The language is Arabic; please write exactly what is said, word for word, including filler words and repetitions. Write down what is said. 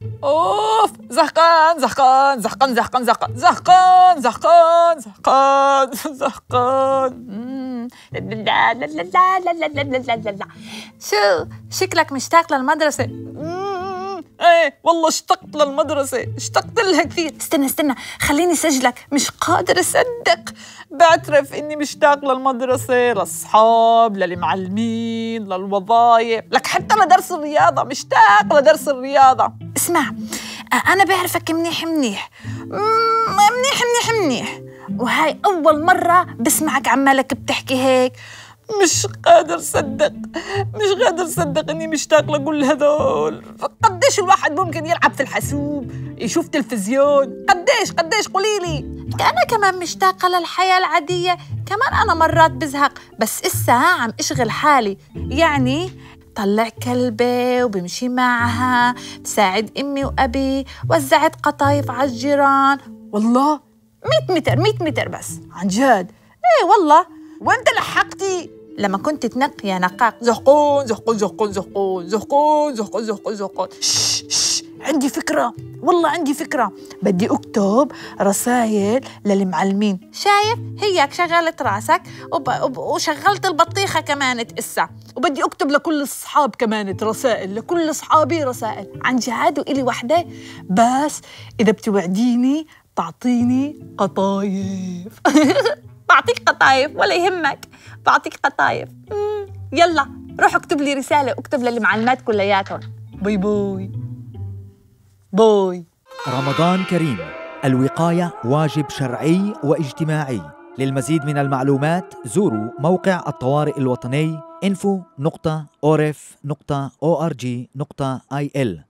اوف زهقان زهقان زهقان زهقان زهقان زهقان زهقان زهقان زهقان. لا لا لا لا لا لا لا لا لا لا. شو شكلك مشتاق للمدرسة؟ ايه والله اشتقت للمدرسة، اشتقت لها كثير. استنى استنى خليني سجلك، مش قادر اصدق. بعترف اني مشتاق للمدرسة، للأصحاب، للمعلمين، للوظائف، لك حتى لدرس الرياضة، مشتاق لدرس الرياضة. اسمع انا بعرفك منيح منيح منيح منيح منيح، وهاي اول مرة بسمعك عمالك بتحكي هيك. مش قادر صدق مش قادر صدق اني مشتاق لكل هذول. قديش الواحد ممكن يلعب في الحاسوب، يشوف تلفزيون، قديش قديش قوليلي. انا كمان مشتاقة للحياة العادية، كمان انا مرات بزهق، بس اسا عم اشغل حالي. يعني طلع كلبة وبمشي معها، بساعد امي وابي، وزعت قطايف على الجيران. والله مية متر مية متر بس عن جد. ايه والله. وانت لحقتي لما كنت تنقي يا نقاق. زهقون زهقون زهقون زهقون زهقون زهقون زهقون زهقون. شش شش عندي فكرة، والله عندي فكرة. بدي أكتب رسائل للمعلمين. شايف هيك شغلت راسك وب... وب... وشغلت البطيخة كمان تقسى. وبدي أكتب لكل الصحاب كمان رسائل، لكل أصحابي رسائل عن جهاد، وإلي وحدة بس إذا بتوعديني تعطيني قطايف. بعطيك قطايف ولا يهمك، بعطيك قطايف. يلا روح اكتب لي رسالة، اكتب للمعلمات كلياتهم. باي باي باي. رمضان كريم، الوقاية واجب شرعي واجتماعي. للمزيد من المعلومات زوروا موقع الطوارئ الوطني info نقطة orf نقطة org نقطة il.